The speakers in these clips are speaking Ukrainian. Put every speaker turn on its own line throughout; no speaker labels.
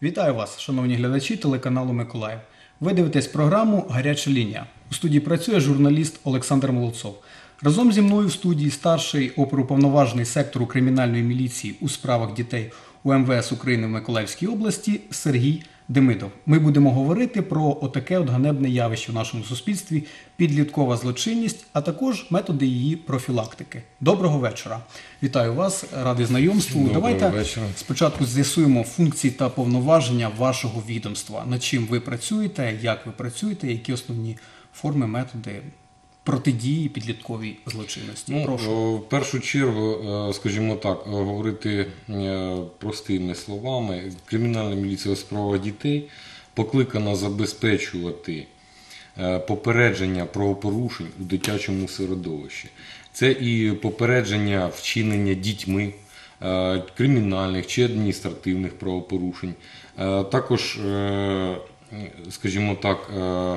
Вітаю вас, шановні глядачі телеканалу Миколаїв. Ви дивитесь програму «Гаряча лінія». У студії працює журналіст Олександр Молодцов. Разом зі мною в студії старший оперуповноважений сектору кримінальної міліції у справах дітей у МВС України в Миколаївській області Сергій Демидов. Ми будемо говорити про отаке ганебне явище в нашому суспільстві – підліткова злочинність, а також методи її профілактики. Доброго вечора. Вітаю вас, радий знайомству. Давайте спочатку з'ясуємо функції та повноваження вашого відомства. Над чим ви працюєте, як ви працюєте, які основні форми, методи протидії підлітковій злочинності. Прошу.
В першу чергу, скажімо так, говорити простими словами, кримінальна міліція у справах дітей покликана забезпечувати попередження правопорушень у дитячому середовищі. Це і попередження вчинення дітьми кримінальних чи адміністративних правопорушень, також, скажімо так,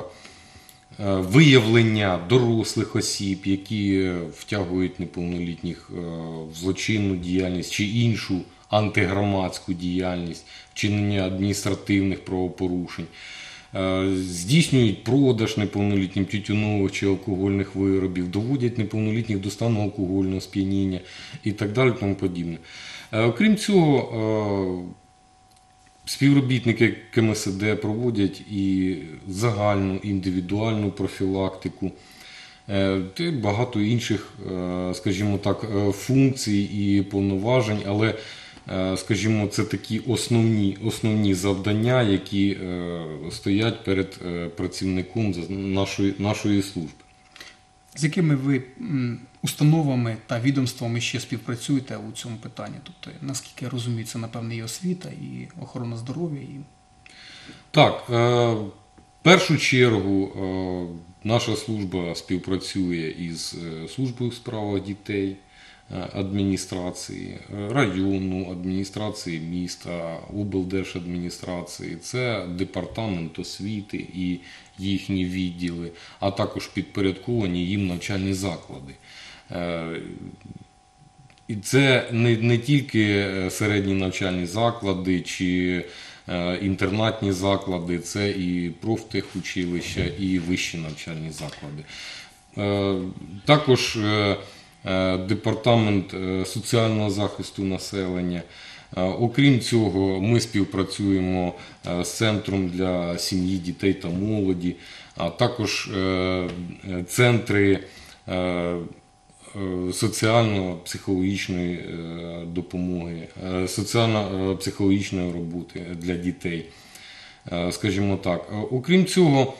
виявлення дорослих осіб, які втягують неповнолітніх в злочинну діяльність чи іншу антигромадську діяльність, вчинення адміністративних правопорушень, здійснюють продаж неповнолітнім тютюнових чи алкогольних виробів, доводять неповнолітніх до стану алкогольного сп'яніння і так далі, тому подібне. Окрім цього, співробітники КМСД проводять і загальну індивідуальну профілактику, та багато інших, скажімо так, функцій і повноважень, але, скажімо, це такі основні завдання, які стоять перед працівником нашої служби.
З якими ви установами та відомствами ще співпрацюєте у цьому питанні? Тобто, наскільки я розумію, це, напевне, і освіта, і охорона здоров'я?
Так, в першу чергу наша служба співпрацює із службою у справах дітей, адміністрації, району, адміністрації міста, облдержадміністрації, це департамент освіти і їхні відділи, а також підпорядковані їм навчальні заклади. І це не тільки середні навчальні заклади чи інтернатні заклади, це і профтехучилища, і вищі навчальні заклади. Також департамент соціального захисту населення. Окрім цього, ми співпрацюємо з Центром для сім'ї, дітей та молоді, а також центри соціально-психологічної допомоги, соціально-психологічної роботи для дітей, скажімо так. Окрім цього,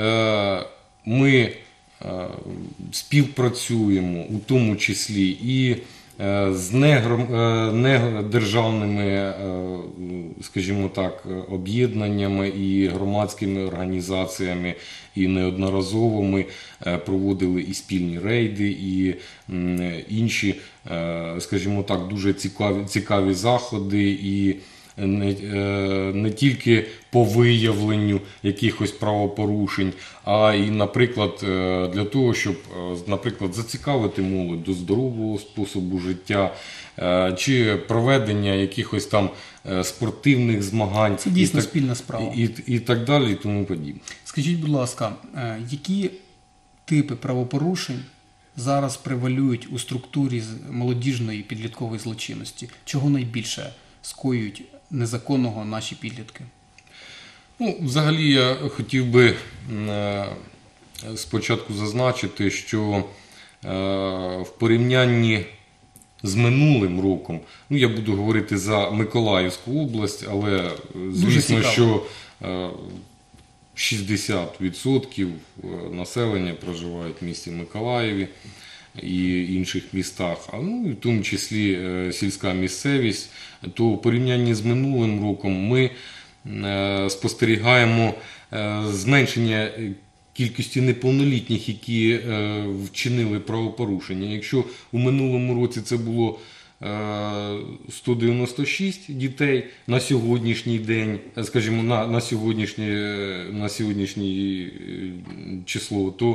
ми співпрацюємо у тому числі і з недержавними, скажімо так, об'єднаннями і громадськими організаціями, і неодноразово ми проводили і спільні рейди, і інші, скажімо так, дуже цікаві заходи, і не тільки по виявленню якихось правопорушень, а і, наприклад, для того, щоб, наприклад, зацікавити молодь до здорового способу життя, чи проведення якихось там спортивних змагань.
Це дійсно спільна справа.
І так далі, і тому подібне.
Скажіть, будь ласка, які типи правопорушень зараз превалюють у структурі молодіжної підліткової злочинності? Чого найбільше скоюють незаконного наші підлітки?
Взагалі я хотів би спочатку зазначити, що в порівнянні з минулим роком, я буду говорити за Миколаївську область, але звісно, що 60% населення проживають в місті Миколаєві і інших містах, в тому числі сільська місцевість, то в порівнянні з минулим роком ми спостерігаємо зменшення кількості неповнолітніх, які вчинили правопорушення. Якщо у минулому році це було 196 дітей на сьогоднішній день, скажімо, на сьогоднішнє число, то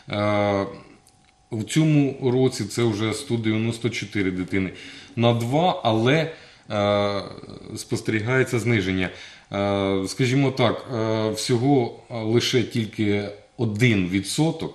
в цьому році це вже 194 дитини на 2, але спостерігається зниження. Скажімо так, всього лише тільки 1%,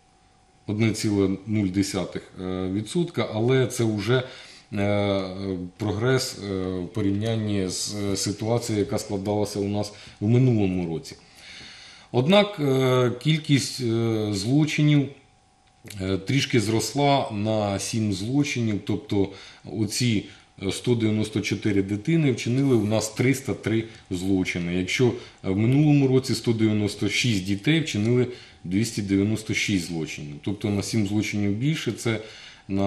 1,0%, але це вже прогрес в порівнянні з ситуацією, яка складалася у нас в минулому році. Однак кількість злочинів трішки зросла на 7 злочинів, тобто оці 194 дитини вчинили у нас 303 злочини. Якщо в минулому році 196 дітей вчинили 296 злочинів. Тобто на 7 злочинів більше, це на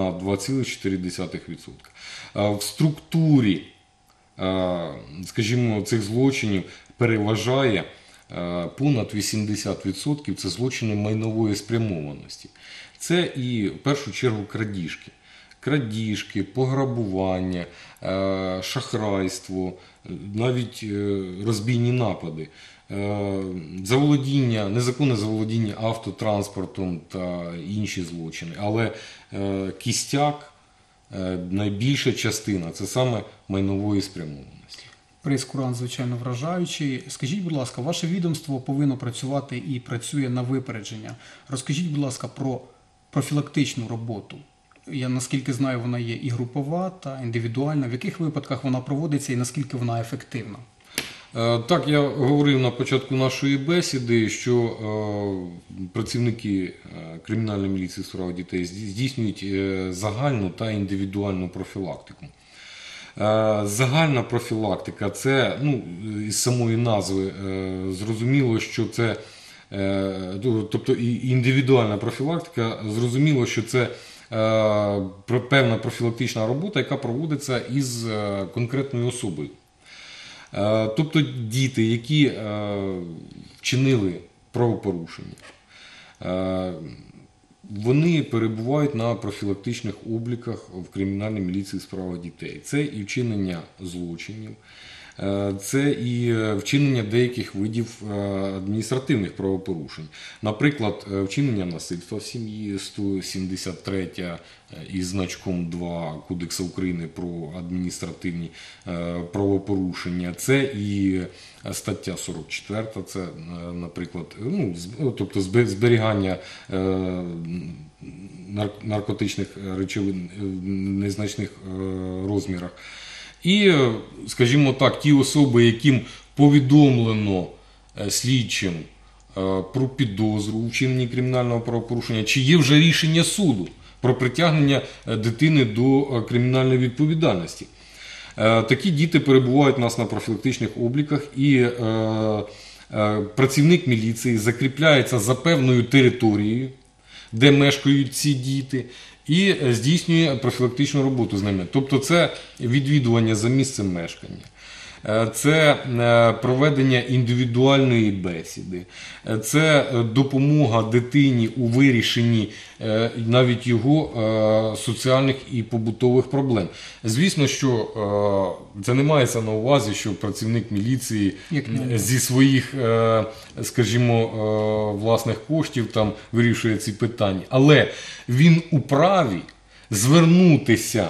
2,4%. В структурі, скажімо, цих злочинів переважає понад 80% це злочини майнової спрямованості. Це і в першу чергу крадіжки. Крадіжки, пограбування, шахрайство, навіть розбійні напади, заволодіння, незаконне заволодіння автотранспортом та інші злочини. Але кістяк, найбільша частина – це саме майнової спрямованості.
Прейскурант, звичайно, вражаючий. Скажіть, будь ласка, ваше відомство повинно працювати і працює на випередження. Розкажіть, будь ласка, про профілактичну роботу. Я наскільки знаю, вона є і групова, та індивідуальна. В яких випадках вона проводиться і наскільки вона ефективна?
Так, я говорив на початку нашої бесіди, що працівники кримінальної міліції у справах дітей здійснюють загальну та індивідуальну профілактику. Загальна профілактика – це, із самої назви зрозуміло, що це, тобто індивідуальна профілактика, зрозуміло, що це певна профілактична робота, яка проводиться із конкретною особою. Тобто діти, які вчинили правопорушення, вони перебувають на профілактичних обліках в кримінальній міліції у справах дітей. Це і вчинення злочинів, це і вчинення деяких видів адміністративних правопорушень. Наприклад, вчинення насильства в сім'ї, 173 із значком 2 Кодексу України про адміністративні правопорушення. Це і стаття 44, це, наприклад, тобто зберігання наркотичних речовин в незначних розмірах. І, скажімо так, ті особи, яким повідомлено слідчим про підозру у вчиненні кримінального правопорушення, чи є вже рішення суду про притягнення дитини до кримінальної відповідальності. Такі діти перебувають у нас на профілактичних обліках, і працівник міліції закріпляється за певною територією, де мешкають ці діти, і здійснює профілактичну роботу з ними. Тобто це відвідування за місцем мешкання, це проведення індивідуальної бесіди, це допомога дитині у вирішенні навіть його соціальних і побутових проблем. Звісно, що це не мається на увазі, що працівник міліції зі своїх, скажімо, власних коштів там вирішує ці питання. Але він у праві звернутися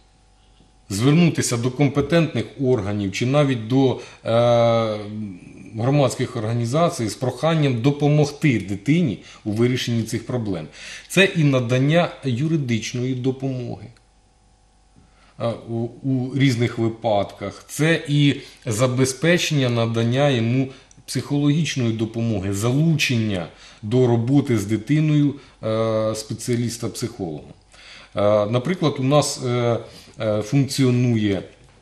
до компетентних органів чи навіть до громадських організацій з проханням допомогти дитині у вирішенні цих проблем. Це і надання юридичної допомоги у різних випадках, це і забезпечення надання йому психологічної допомоги, залучення до роботи з дитиною спеціаліста-психолога. Наприклад, у нас функціонує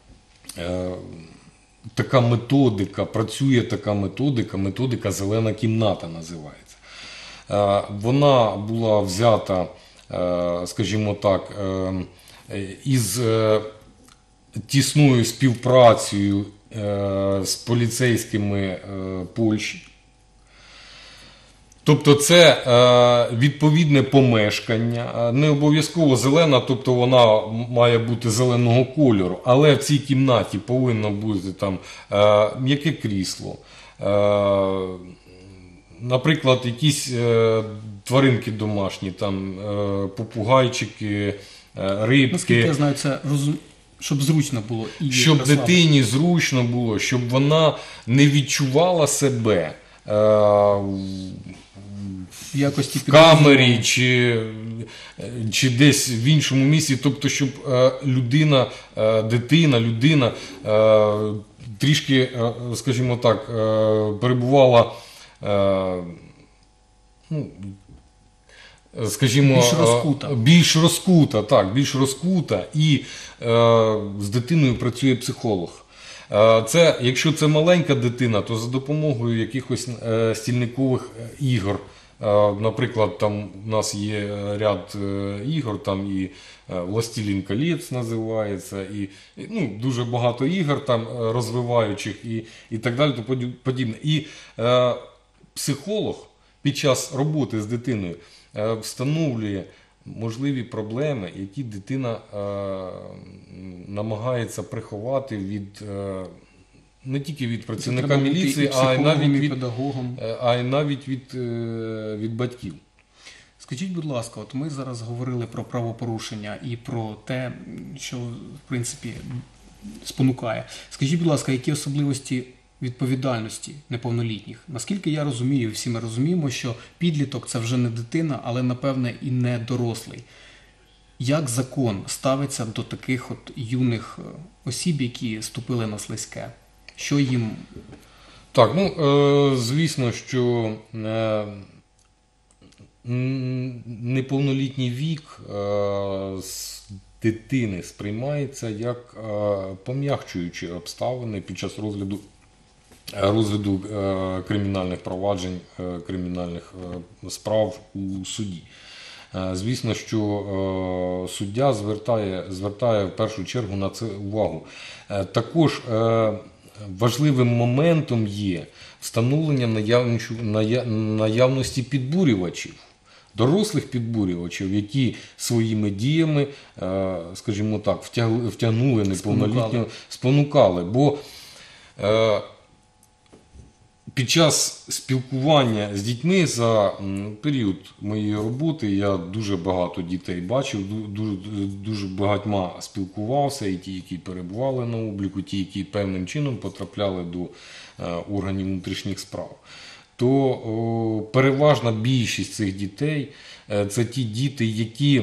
така методика, працює така методика «Зелена кімната» називається. Вона була взята, скажімо так, із тісною співпрацею з поліцейськими Польщі. Тобто це відповідне помешкання, не обов'язково зелена, тобто вона має бути зеленого кольору, але в цій кімнаті повинно бути там м'яке крісло, наприклад, якісь тваринки домашні, там попугайчики, рибки.
Наскільки я знаю, це Щоб зручно було і
Щоб
розслабити.
дитині зручно було, щоб вона не відчувала себе
В якості
в камері
підрозділу.
чи десь в іншому місці. Тобто, щоб людина трішки, скажімо так, перебувала, ну, скажімо, більш розкута, і з дитиною працює психолог. Якщо це маленька дитина, то за допомогою якихось стільникових ігор. Наприклад, там у нас є ряд ігор, там і «Властелін колець» називається, і дуже багато ігор там розвиваючих і так далі, то подібне. І психолог під час роботи з дитиною встановлює можливі проблеми, які дитина намагається приховати від не тільки від працівника міліції, а й навіть від батьків.
Скажіть, будь ласка, от ми зараз говорили про правопорушення і про те, що, в принципі, спонукає. Скажіть, будь ласка, які особливості відповідальності неповнолітніх? Наскільки я розумію, всі ми розуміємо, що підліток – це вже не дитина, але, напевне, і не дорослий. Як закон ставиться до таких от юних осіб, які ступили на слизьке? Що їм?
Так, звісно, що неповнолітній вік з дитини сприймається як пом'якчуючі обставини під час розгляду кримінальних проваджень, кримінальних справ у суді. Звісно, що суддя звертає в першу чергу на це увагу. Також важливим моментом є встановлення наявності підбурювачів, дорослих підбурювачів, які своїми діями, скажімо так, втягнули неповнолітнього, спонукали. Бо під час спілкування з дітьми за період моєї роботи я дуже багато дітей бачив, дуже багатьма спілкувався, і ті, які перебували на обліку, ті, які певним чином потрапляли до органів внутрішніх справ. То переважна більшість цих дітей – це ті діти, які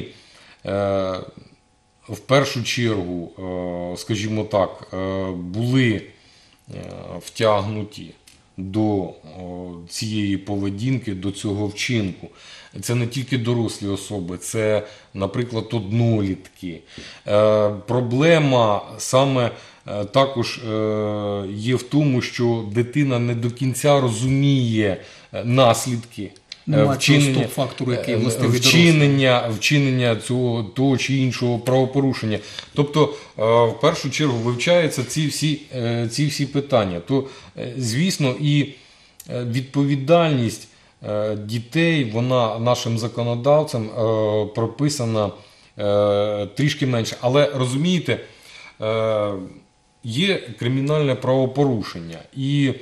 в першу чергу, скажімо так, були втягнуті до цієї поведінки, до цього вчинку. Це не тільки дорослі особи, це, наприклад, однолітки. Проблема саме також є в тому, що дитина не до кінця розуміє наслідки
стоп-фактору, який властивий дорослим.
вчинення того чи іншого правопорушення. Тобто, в першу чергу, вивчаються ці всі питання. То, звісно, і відповідальність дітей, вона нашим законодавцем прописана трішки менше. Але, розумієте, є кримінальне правопорушення. І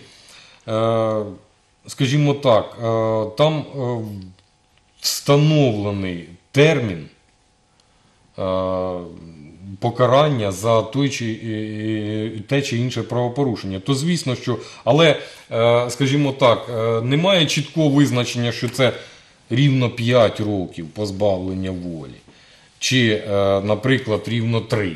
скажімо так, там встановлений термін покарання за те чи інше правопорушення. То звісно, що, але, скажімо так, немає чіткого визначення, що це рівно 5 років позбавлення волі, чи, наприклад, рівно 3.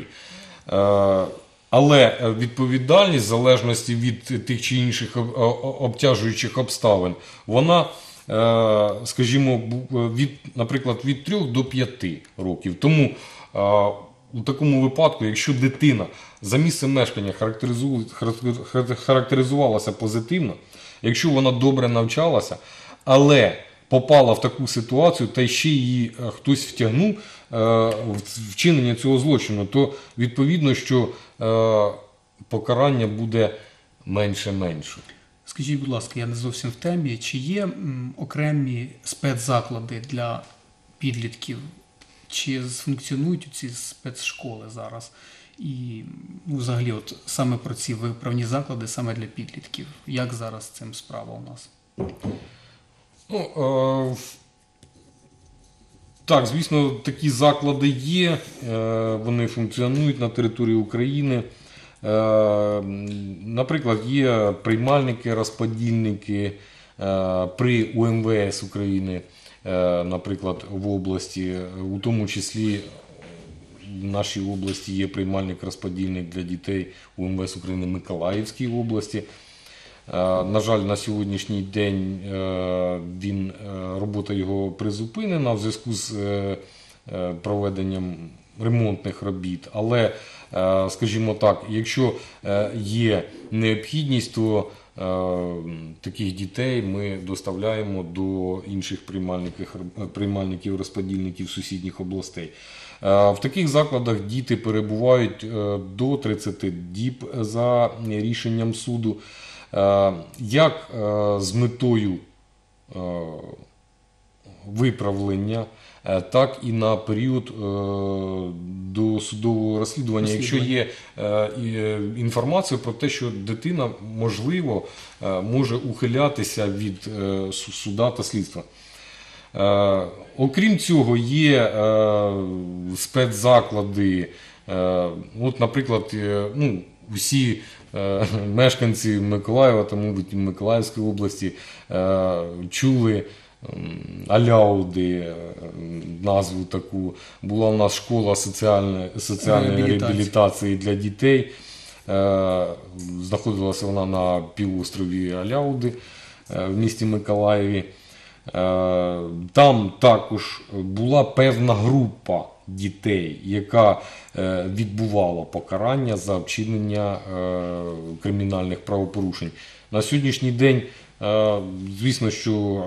Але відповідальність, в залежності від тих чи інших обтяжуючих обставин, вона, скажімо, наприклад, від 3 до 5 років. Тому у такому випадку, якщо дитина за місцем мешкання характеризувалася позитивно, якщо вона добре навчалася, але попала в таку ситуацію, та ще її хтось втягнув в вчинення цього злочину, то відповідно, що покарання буде менше.
Скажіть, будь ласка, я не зовсім в темі, чи є окремі спецзаклади для підлітків, чи функціонують ці спецшколи зараз? І взагалі, от саме про ці виправні заклади, саме для підлітків. Як зараз з цим справа у нас?
Так, звісно, такі заклади є, вони функціонують на території України. Наприклад, є приймальники, розподільники при УМВС України, наприклад, в області, у тому числі в нашій області є приймальник-розподільник для дітей УМВС України в Миколаївській області. На жаль, на сьогоднішній день робота його призупинена в зв'язку з проведенням ремонтних робіт. Але, скажімо так, якщо є необхідність, то таких дітей ми доставляємо до інших приймальників-розподільників сусідніх областей. В таких закладах діти перебувають до 30 діб за рішенням суду. Як з метою виправлення, так і на період досудового розслідування, якщо є інформація про те, що дитина, можливо, може ухилятися від суда та слідства. Окрім цього, є спецзаклади, от, наприклад, всі мешканці Миколаєва та, мабуть, Миколаївської області чули Аляуди, назву таку. Була у нас школа соціальної реабілітації для дітей. Знаходилася вона на півострові Аляуди в місті Миколаєві. Там також була певна група дітей, яка відбувала покарання за вчинення кримінальних правопорушень. На сьогоднішній день, звісно, що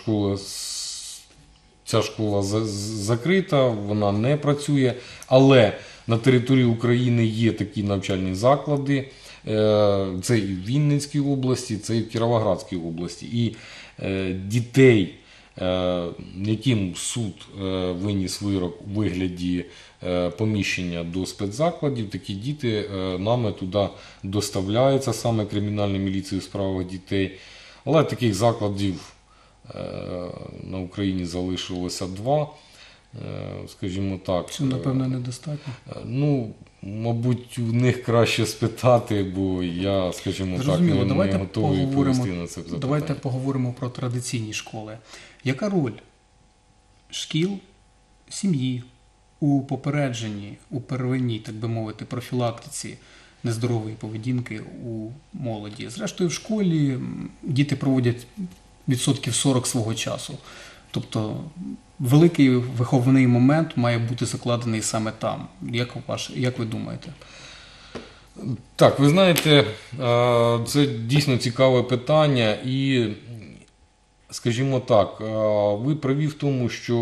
ця школа закрита, вона не працює, але на території України є такі навчальні заклади, це і в Вінницькій області, це і в Кіровоградській області. І дітей, яким суд виніс вирок у вигляді поміщення до спецзакладів, такі діти нами туди доставляються, саме кримінальною міліцією у справах дітей. Але таких закладів на Україні залишилося 2, скажімо так.
Це, напевно, недостатньо.
Мабуть, у них краще спитати, бо я, скажімо так, не готовий відповісти на це запитання.
Давайте поговоримо про традиційні школи. Яка роль шкіл, сім'ї у попередженні, у первинній, так би мовити, профілактиці нездорової поведінки у молоді? Зрештою, в школі діти проводять 40% свого часу. Тобто великий виховний момент має бути закладений саме там. Як ви думаєте?
Так, ви знаєте, це дійсно цікаве питання і, скажімо так, ви праві в тому, що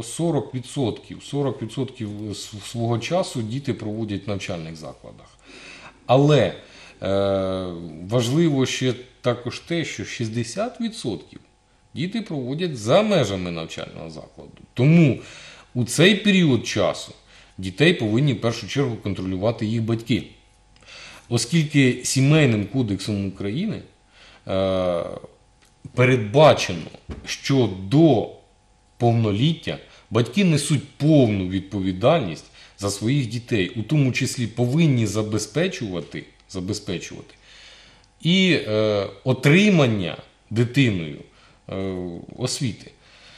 40% свого часу діти проводять в навчальних закладах. Але важливо ще також те, що 60% діти проводять за межами навчального закладу. Тому у цей період часу дітей повинні в першу чергу контролювати їх батьки. Оскільки Сімейним кодексом України передбачено, що до повноліття батьки несуть повну відповідальність за своїх дітей, у тому числі повинні забезпечувати і отримання дитиною освіти.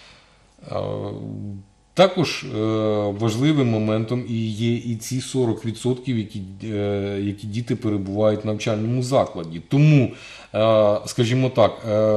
Також важливим моментом є і ці 40%, які діти перебувають в навчальному закладі. Тому, скажімо так,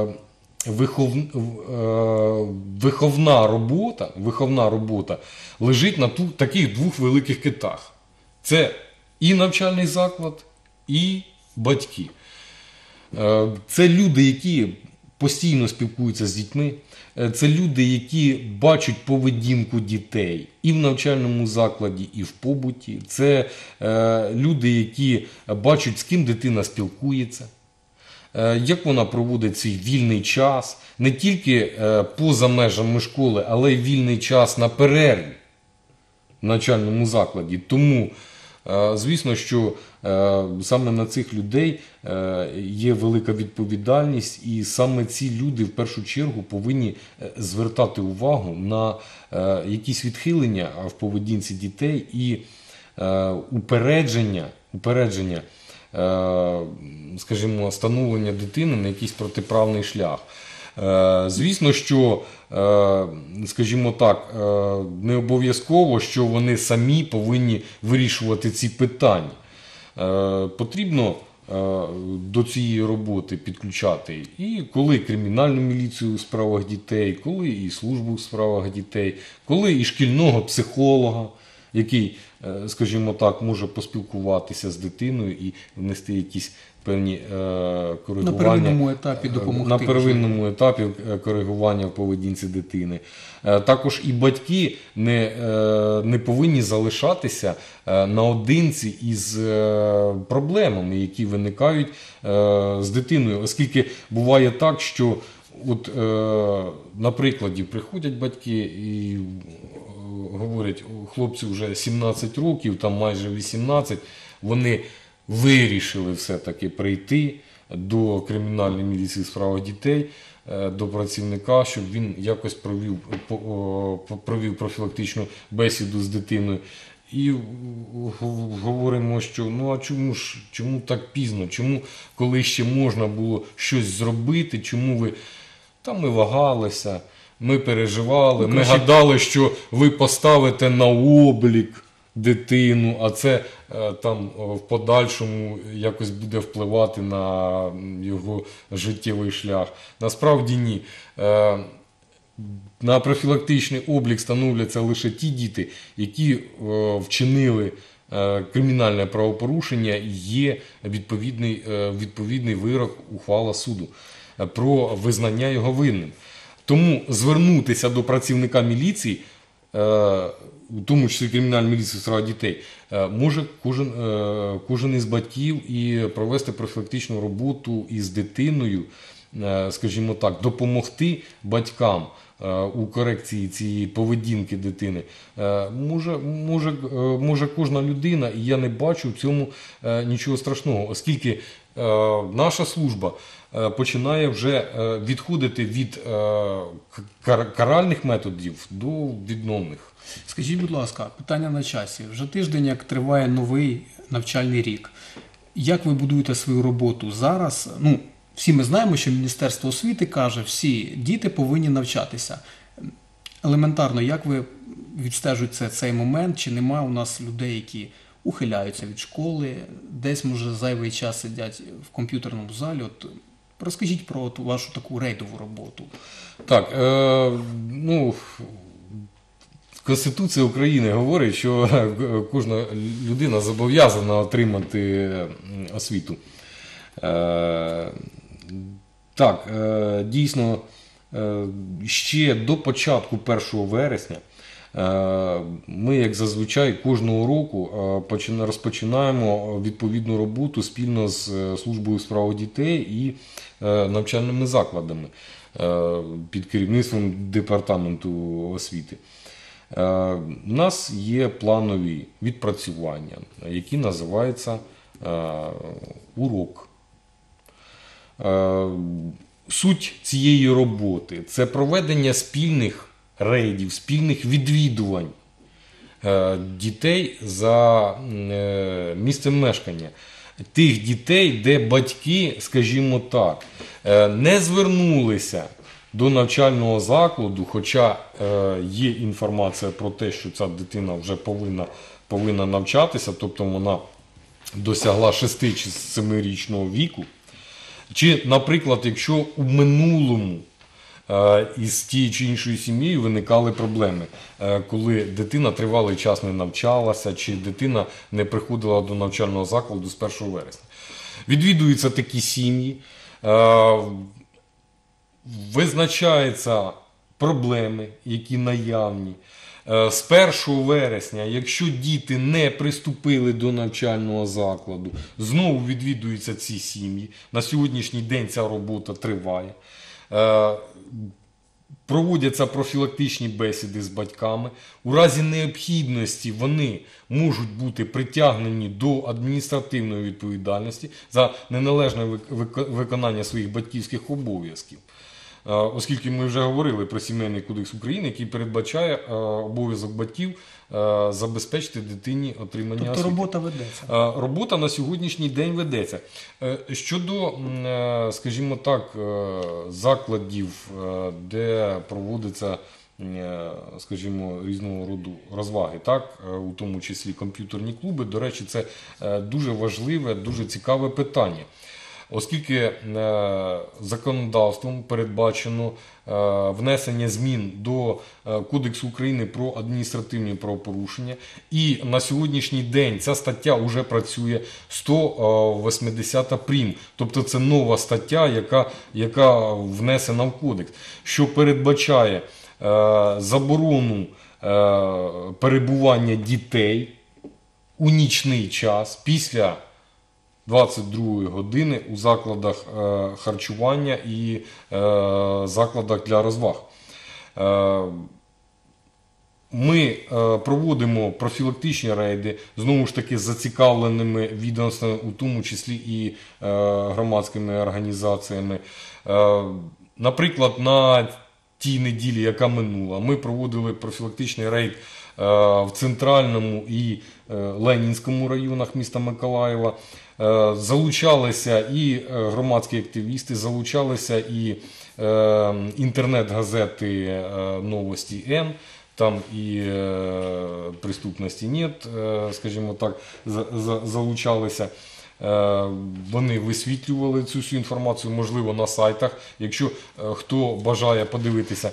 виховна робота лежить на таких 2 великих китах. Це і навчальний заклад, і батьки. Це люди, які постійно спілкуються з дітьми. Це люди, які бачать поведінку дітей і в навчальному закладі, і в побуті. Це люди, які бачать, з ким дитина спілкується, як вона проводить свій вільний час, не тільки поза межами школи, але й вільний час на перерві в навчальному закладі. Тому Звісно, що саме на цих людей є велика відповідальність, і саме ці люди в першу чергу повинні звертати увагу на якісь відхилення в поведінці дітей і упередження, скажімо, становлення дитини на якийсь протиправний шлях. Звісно, що, скажімо так, не обов'язково, що вони самі повинні вирішувати ці питання. Потрібно до цієї роботи підключати і коли кримінальну міліцію у справах дітей, коли і службу у справах дітей, коли і шкільного психолога, який, скажімо так, може поспілкуватися з дитиною і внести якісь певні коригування.
На первинному етапі допомогти.
На первинному етапі коригування в поведінці дитини. Також і батьки не повинні залишатися наодинці із проблемами, які виникають з дитиною. Оскільки буває так, що от, на прикладі приходять батьки і говорять, хлопцю вже 17 років, там майже 18, вони вирішили все-таки прийти до кримінальної міліції у справах дітей, до працівника, щоб він якось провів профілактичну бесіду з дитиною. І говоримо, що ну а чому так пізно, чому коли ще можна було щось зробити, чому ви, та ми вагалися, ми переживали, ми гадали, що ви поставите на облік дитину, а це там в подальшому якось буде впливати на його життєвий шлях. Насправді ні. На профілактичний облік становляться лише ті діти, які вчинили кримінальне правопорушення, і є відповідний вирок, ухвала суду про визнання його винним. Тому звернутися до працівника міліції, у тому числі кримінальної міліції у справах дітей, може кожен із батьків і провести профілактичну роботу із дитиною, скажімо так, допомогти батькам у корекції цієї поведінки дитини. Може кожна людина, і я не бачу в цьому нічого страшного, оскільки наша служба починає вже відходити від каральних методів до відновних.
Скажіть, будь ласка, питання на часі. Вже тиждень, як триває новий навчальний рік. Як ви будуєте свою роботу зараз? Ну, всі ми знаємо, що Міністерство освіти каже, всі діти повинні навчатися. Елементарно, як ви відстежуєте цей момент? Чи немає у нас людей, які ухиляються від школи, десь, може, зайвий час сидять в комп'ютерному залі? От, розкажіть про вашу таку рейдову роботу.
Так, Конституція України говорить, що кожна людина зобов'язана отримати освіту. Так, дійсно, ще до початку 1 вересня ми, як зазвичай, кожного року розпочинаємо відповідну роботу спільно з службою у справах дітей і навчальними закладами під керівництвом департаменту освіти. У нас є планові відпрацювання, які називаються урок. Суть цієї роботи – це проведення спільних рейдів, спільних відвідувань дітей за місцем мешкання. Тих дітей, де батьки, скажімо так, не звернулися до навчального закладу, хоча є інформація про те, що ця дитина вже повинна навчатися, тобто вона досягла 6 чи 7-річного віку. Чи, наприклад, якщо у минулому із тією чи іншою сім'єю виникали проблеми, коли дитина тривалий час не навчалася, чи дитина не приходила до навчального закладу з 1 вересня. Відвідуються такі сім'ї, визначаються проблеми, які наявні. З 1 вересня, якщо діти не приступили до навчального закладу, знову відвідуються ці сім'ї. На сьогоднішній день ця робота триває. Проводяться профілактичні бесіди з батьками. У разі необхідності вони можуть бути притягнені до адміністративної відповідальності за неналежне виконання своїх батьківських обов'язків. Оскільки ми вже говорили про Сімейний кодекс України, який передбачає обов'язок батьків забезпечити дитині отримання
Тобто
освіти.
робота ведеться.
Робота на сьогоднішній день ведеться. Щодо, скажімо так, закладів, де проводиться, скажімо, різного роду розваги, так, у тому числі комп'ютерні клуби, до речі, це дуже важливе, дуже цікаве питання. Оскільки законодавством передбачено внесення змін до Кодексу України про адміністративні правопорушення, і на сьогоднішній день ця стаття вже працює 180 прим. Тобто це нова стаття, яка внесена в кодекс, що передбачає заборону перебування дітей у нічний час після 22 години у закладах харчування і закладах для розваг. Ми проводимо профілактичні рейди, знову ж таки, з зацікавленими відомствами, у тому числі і громадськими організаціями. Наприклад, на тій неділі, яка минула, ми проводили профілактичний рейд в Центральному і Ленінському районах міста Миколаєва. Залучалися і громадські активісти, залучалися і інтернет-газети «Новості Н», там і «Преступності нет», скажімо так, залучалися. Вони висвітлювали цю всю інформацію, можливо, на сайтах, якщо хто бажає подивитися.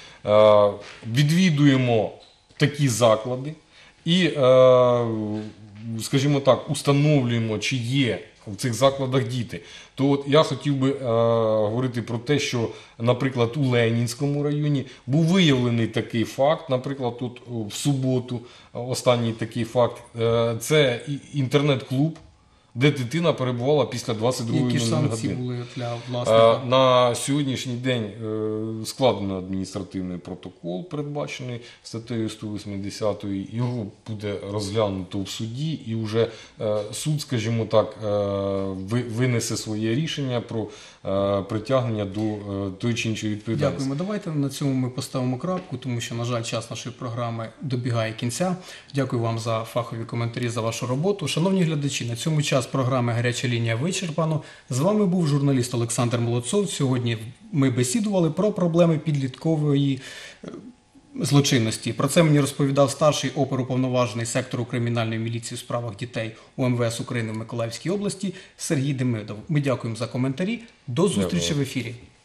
Відвідуємо такі заклади і, скажімо так, установлюємо, чи є в цих закладах діти. То от я хотів би говорити про те, що, наприклад, у Ленінському районі був виявлений такий факт, наприклад, тут в суботу останній такий факт, це інтернет-клуб, де дитина перебувала після 22-ї
Які ж санкції
години.
були для власника?
На сьогоднішній день складено адміністративний протокол, передбачений статтею 180. Його буде розглянуто в суді, і вже суд, скажімо так, винесе своє рішення про притягнення до тої чи іншої відповідальності.
Дякуємо. Давайте на цьому ми поставимо крапку, тому що, на жаль, час нашої програми добігає кінця. Дякую вам за фахові коментарі, за вашу роботу. Шановні глядачі, на цьому час програми «Гаряча лінія» вичерпано. З вами був журналіст Олександр Молодцов. Сьогодні ми бесідували про проблеми підліткової злочинності. Про це мені розповідав старший оперуповноважений сектору кримінальної міліції у справах дітей УМВС України в Миколаївській області Сергій Демидов. Ми дякуємо за коментарі. До зустрічі в ефірі.